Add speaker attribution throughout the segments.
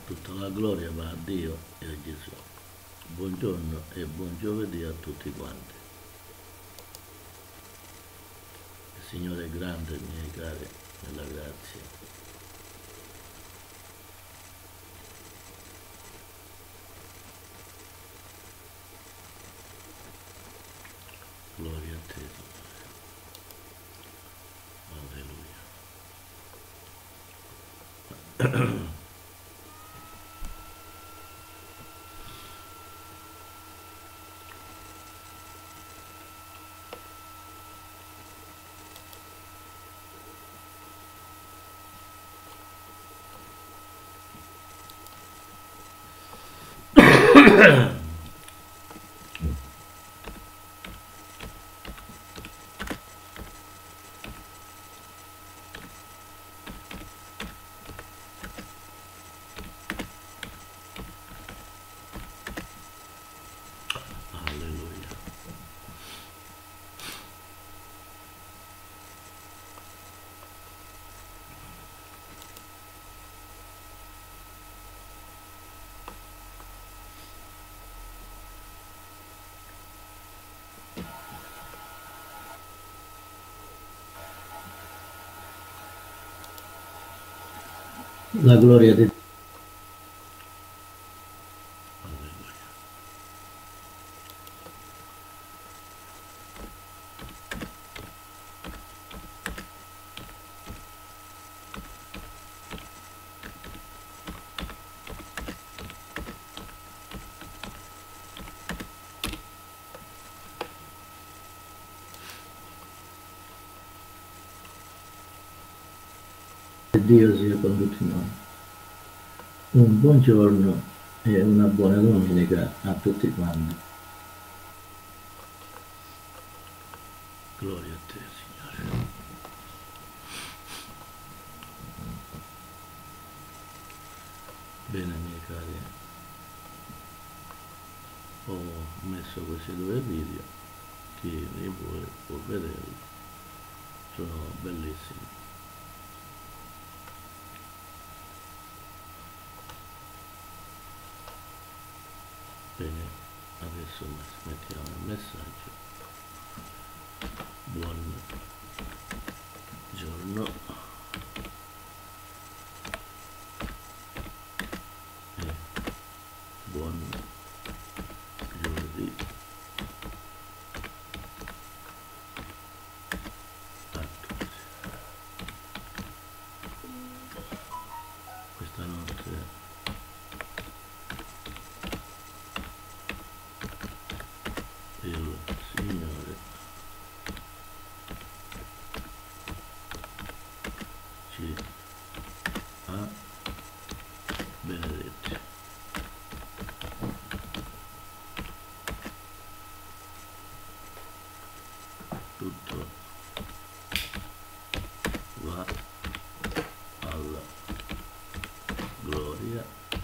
Speaker 1: Tutta la gloria va a Dio e a Gesù. Buongiorno e buon giovedì a tutti quanti. Il Signore è grande, miei cari, nella grazia. Gloria a te, Alleluia. Alleluia. La gloria di Dio. Dio sia con tutti noi. Un buon giorno e una buona domenica a tutti quanti. Gloria a te, Signore. Bene, miei cari, ho messo questi due video, chi li vuole può vederli, sono bellissimi. Bene, adesso mettiamo il messaggio. Buon giorno e buon giovedì a tutti. Questa notte il Signore ci ha benedetti. Tutto va alla gloria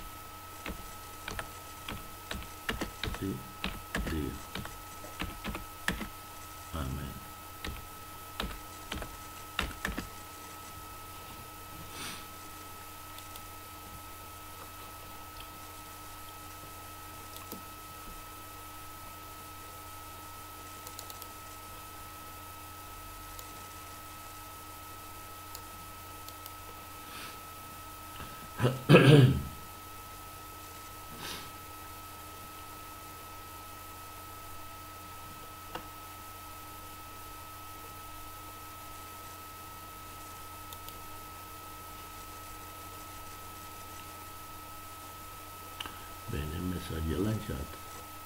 Speaker 1: di Dio. Amen. Bene, il messaggio è lanciato.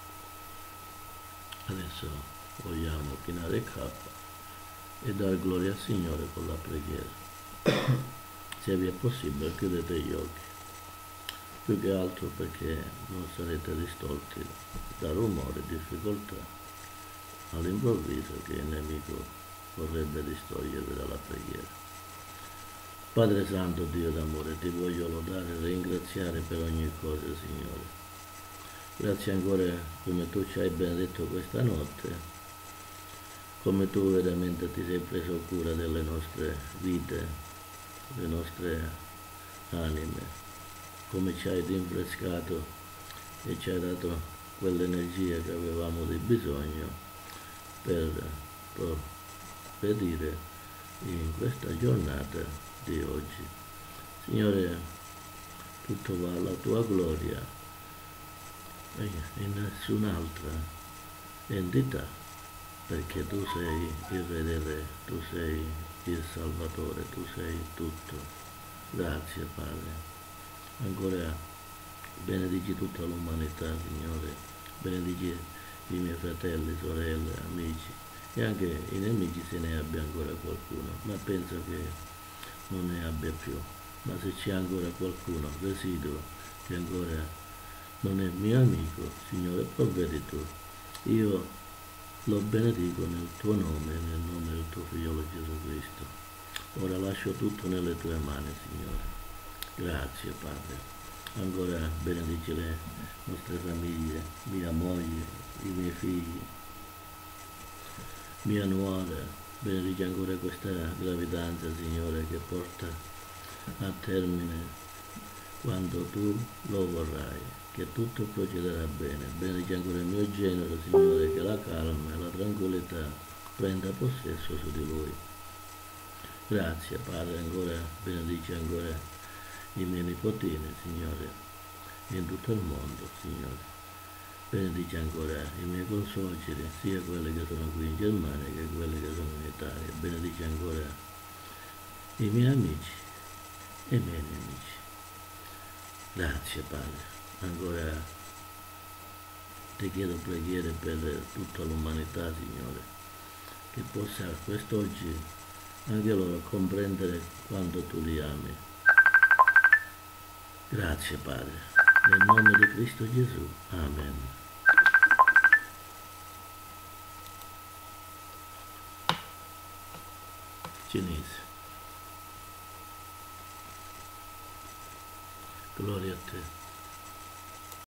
Speaker 1: Adesso vogliamo chinare il capo e dare gloria al Signore con la preghiera. Se vi è possibile chiudete gli occhi, più che altro perché non sarete distolti da rumore, difficoltà, all'improvviso che il nemico vorrebbe distogliervi dalla preghiera. Padre Santo, Dio d'amore, ti voglio lodare e ringraziare per ogni cosa, Signore. Grazie ancora come tu ci hai benedetto questa notte, come tu veramente ti sei preso cura delle nostre vite, delle nostre anime. come ci hai rinfrescato e ci hai dato quell'energia che avevamo di bisogno per provvedere in questa giornata di oggi. Signore, tutto va alla tua gloria e in nessun'altra entità, perché tu sei il Re dei Re, tu sei il Salvatore, tu sei tutto. Grazie Padre. Ancora benedici tutta l'umanità, Signore, benedici i miei fratelli, sorelle, amici e anche i nemici se ne abbia ancora qualcuno, ma penso che non ne abbia più. Ma se c'è ancora qualcuno residuo che ancora non è mio amico, Signore, provvedi tu. Io lo benedico nel tuo nome e nel nome del tuo figliolo Gesù Cristo. Ora lascio tutto nelle tue mani, Signore. Grazie, Padre. Ancora benedici le nostre famiglie, mia moglie, i miei figli, mia nuora. Benedici ancora questa gravidanza, Signore, che porta a termine quando tu lo vorrai, che tutto procederà bene. Benedici ancora il mio genero, Signore, che la calma e la tranquillità prenda possesso su di lui. Grazie, Padre, ancora benedici ancora i miei nipotini, Signore, in tutto il mondo, Signore. Benedici ancora i miei consuoceri, sia quelli che sono qui in Germania che quelli che sono in Italia. Benedici ancora i miei amici e i miei nemici. Grazie, Padre. Ancora ti chiedo preghiere per tutta l'umanità, Signore, che possa quest'oggi anche loro comprendere quanto tu li ami. Grazie, Padre. Nel nome di Cristo Gesù. Amen. Cinese. Gloria a te.